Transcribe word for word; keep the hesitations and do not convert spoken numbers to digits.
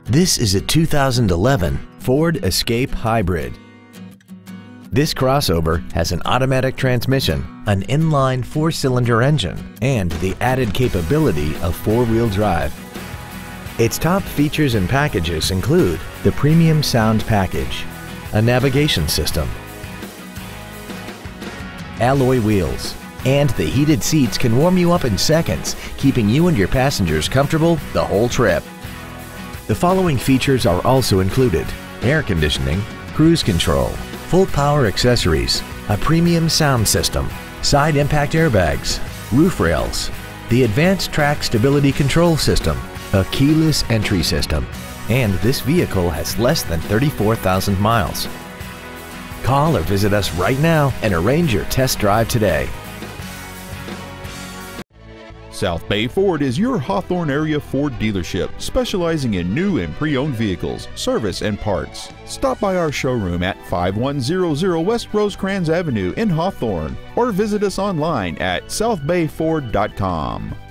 This is a two thousand eleven Ford Escape Hybrid. This crossover has an automatic transmission, an inline four-cylinder engine, and the added capability of four-wheel drive. Its top features and packages include the Premium Sound Package, a navigation system, alloy wheels, and the heated seats can warm you up in seconds, keeping you and your passengers comfortable the whole trip. The following features are also included: air conditioning, cruise control, full power accessories, a premium sound system, side impact airbags, roof rails, the advanced track stability control system, a keyless entry system, and this vehicle has less than thirty-four thousand miles. Call or visit us right now and arrange your test drive today. South Bay Ford is your Hawthorne area Ford dealership, specializing in new and pre-owned vehicles, service, and parts. Stop by our showroom at five one zero zero West Rosecrans Avenue in Hawthorne, or visit us online at south bay ford dot com.